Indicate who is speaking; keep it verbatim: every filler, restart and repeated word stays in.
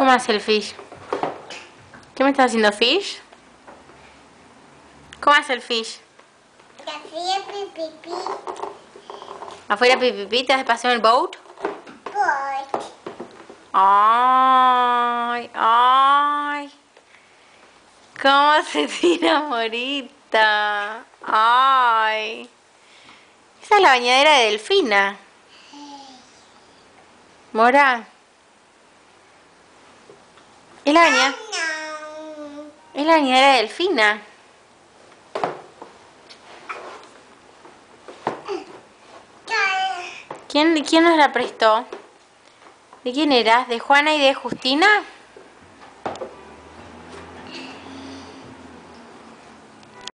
Speaker 1: ¿Cómo hace el fish? ¿Qué me está haciendo fish? ¿Cómo hace el fish?
Speaker 2: Afuera pipipí.
Speaker 1: ¿Afuera pipipí? ¿Te hace paseo en el boat?
Speaker 2: Boat.
Speaker 1: Ay, ay. ¿Cómo se tira Morita? Ay. Esa es la bañadera de Delfina. Mora. Es la bañadera.
Speaker 2: No.
Speaker 1: Es la bañadera de Delfina. ¿Quién, quién nos la prestó? ¿De quién eras? ¿De Juana y de Justina?